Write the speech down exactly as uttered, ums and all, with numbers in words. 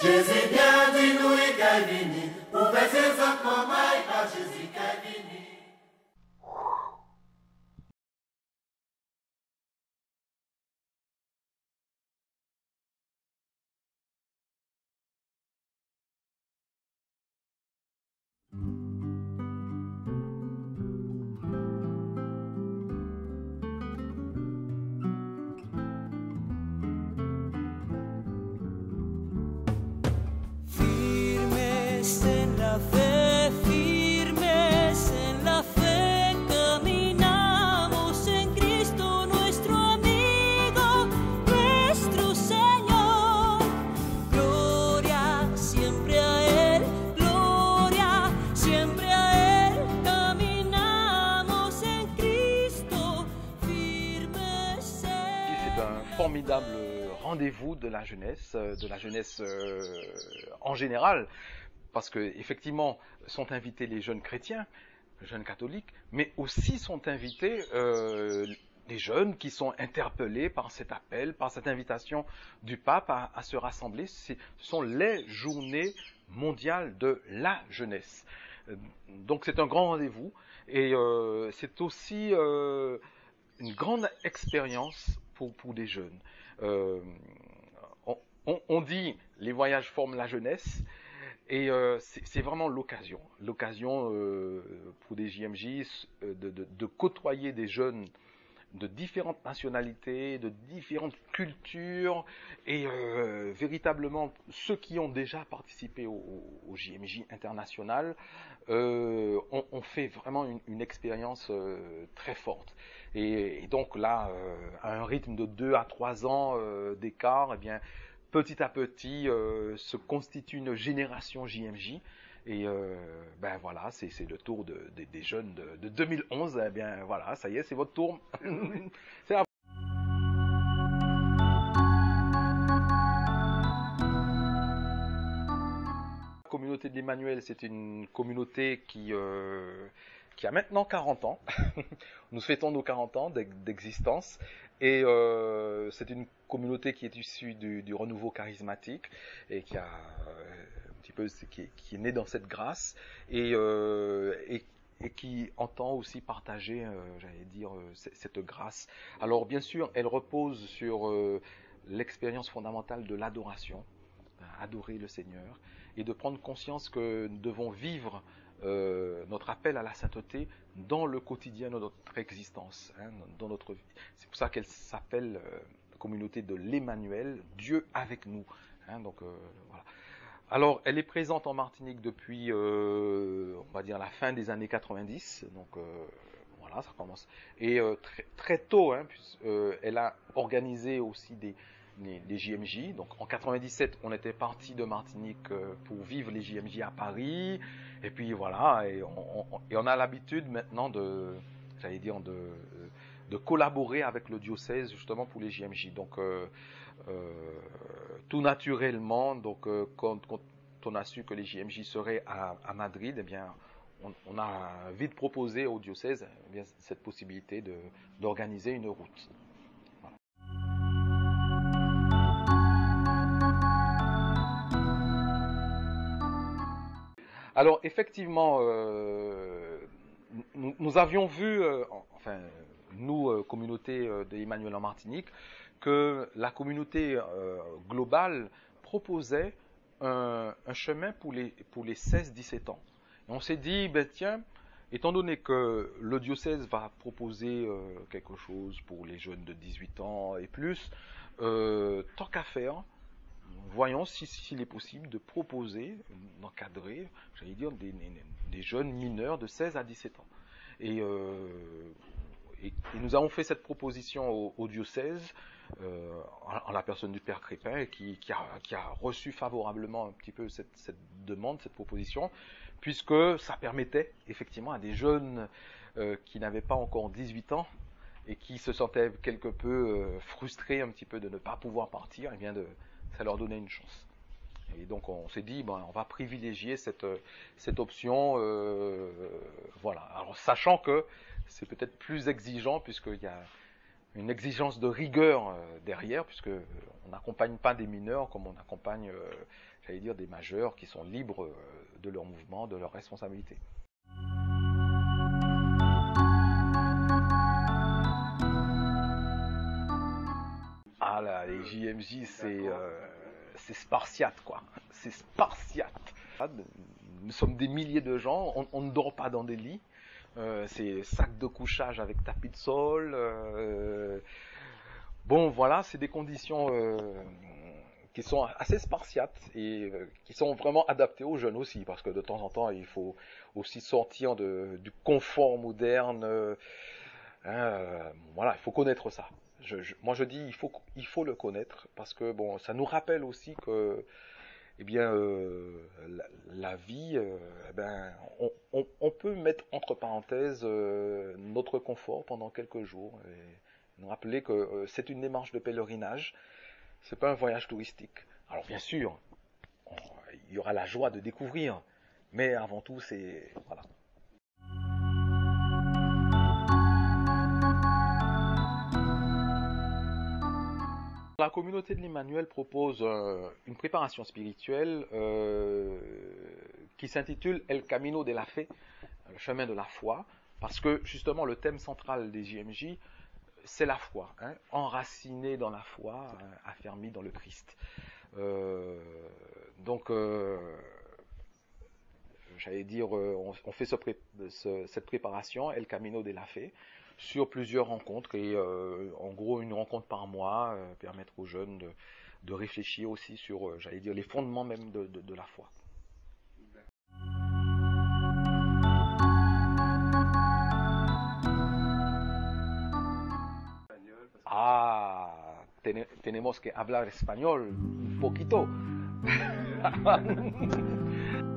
Jésus bien dit nous et Calvini, pour faire ses enfants, par Jésus Calvini. Fe, firmes en la fe, caminamos en Cristo nuestro amigo, nuestro Señor. Gloria siempre a Él, gloria siempre a Él, caminamos en Cristo, firmes. C'est un formidable rendez-vous de la jeunesse, de la jeunesse euh, en général. Parce que effectivement sont invités les jeunes chrétiens, les jeunes catholiques, mais aussi sont invités euh, les jeunes qui sont interpellés par cet appel, par cette invitation du pape à, à se rassembler. Ce sont les journées mondiales de la jeunesse. Donc c'est un grand rendez-vous et euh, c'est aussi euh, une grande expérience pour, pour des jeunes. Euh, on, on, on dit les voyages forment la jeunesse. Et euh, c'est vraiment l'occasion, l'occasion euh, pour des J M J de, de, de côtoyer des jeunes de différentes nationalités, de différentes cultures, et euh, véritablement ceux qui ont déjà participé au, au J M J international euh, ont, ont fait vraiment une, une expérience euh, très forte. Et, et donc là, euh, à un rythme de deux à trois ans euh, d'écart, eh bien petit à petit, euh, se constitue une génération J M J. Et euh, ben voilà, c'est le tour de, de, des jeunes de, de deux mille onze. Eh bien voilà, ça y est, c'est votre tour. C'est à La communauté de l'Emmanuel, c'est une communauté qui, euh, qui a maintenant quarante ans. Nous fêtons nos quarante ans d'existence. Et euh, c'est une communauté qui est issue du, du renouveau charismatique et qui a euh, un petit peu qui est, qui est née dans cette grâce et, euh, et, et qui entend aussi partager, euh, j'allais dire, euh, cette grâce. Alors bien sûr, elle repose sur euh, l'expérience fondamentale de l'adoration, adorer le Seigneur, et de prendre conscience que nous devons vivre euh, notre appel à la sainteté dans le quotidien de notre existence, hein, dans notre vie. C'est pour ça qu'elle s'appelle euh, la communauté de l'Emmanuel, Dieu avec nous. Hein, donc euh, voilà. Alors, elle est présente en Martinique depuis, euh, on va dire, la fin des années quatre-vingt-dix. Donc euh, voilà, ça commence. Et euh, très, très tôt, hein, puis, euh, elle a organisé aussi des Les, les J M J. Donc en quatre-vingt-dix-sept, on était parti de Martinique euh, pour vivre les J M J à Paris. Et puis voilà, et on, on, et on a l'habitude maintenant de, j'allais dire, de, de collaborer avec le diocèse justement pour les J M J. Donc euh, euh, tout naturellement, donc euh, quand, quand on a su que les J M J seraient à, à Madrid, eh bien on, on a vite proposé au diocèse eh bien, cette possibilité de d'organiser une route. Alors effectivement, euh, nous, nous avions vu, euh, enfin nous, euh, communauté euh, de Emmanuel en Martinique, que la communauté euh, globale proposait un, un chemin pour les, pour les seize dix-sept ans. Et on s'est dit, ben tiens, étant donné que le diocèse va proposer euh, quelque chose pour les jeunes de dix-huit ans et plus, euh, tant qu'à faire, voyons s'il si, si est possible de proposer, d'encadrer, j'allais dire, des, des jeunes mineurs de seize à dix-sept ans. Et, euh, et, et nous avons fait cette proposition au, au diocèse, euh, en, en la personne du Père Crépin, qui, qui, a, qui a reçu favorablement un petit peu cette, cette demande, cette proposition, puisque ça permettait effectivement à des jeunes euh, qui n'avaient pas encore dix-huit ans, et qui se sentaient quelque peu euh, frustrés un petit peu de ne pas pouvoir partir, et bien de ça leur donnait une chance. Et donc on s'est dit, ben, on va privilégier cette, cette option, euh, voilà. Alors sachant que c'est peut-être plus exigeant puisqu'il y a une exigence de rigueur euh, derrière, puisque on n'accompagne pas des mineurs comme on accompagne, euh, j'allais dire, des majeurs qui sont libres euh, de leur mouvement, de leurs responsabilités. Ah là, les J M J, c'est euh, c'est spartiate, quoi. C'est spartiate. Nous sommes des milliers de gens, on, on ne dort pas dans des lits. Euh, c'est sac de couchage avec tapis de sol. Euh, bon, voilà, c'est des conditions euh, qui sont assez spartiates et euh, qui sont vraiment adaptées aux jeunes aussi, parce que de temps en temps, il faut aussi sortir de, du confort moderne. Euh, hein, voilà, il faut connaître ça. Je, je, moi, je dis, il faut, il faut le connaître, parce que bon, ça nous rappelle aussi que eh bien, euh, la, la vie, euh, eh ben, on, on, on peut mettre entre parenthèses euh, notre confort pendant quelques jours et nous rappeler que euh, c'est une démarche de pèlerinage, c'est pas un voyage touristique. Alors bien sûr, on, il y aura la joie de découvrir, mais avant tout, c'est voilà. La communauté de l'Emmanuel propose euh, une préparation spirituelle euh, qui s'intitule El Camino de la Fe, le chemin de la foi, parce que justement le thème central des J M J, c'est la foi, hein, enraciné dans la foi, hein, affermi dans le Christ. Euh, donc, euh, j'allais dire, on, on fait ce pré, ce, cette préparation, El Camino de la Fe, sur plusieurs rencontres et euh, en gros une rencontre par mois, euh, permettre aux jeunes de, de réfléchir aussi sur, euh, j'allais dire, les fondements même de, de, de la foi. Ah, ten, tenemos que hablar español un poquito.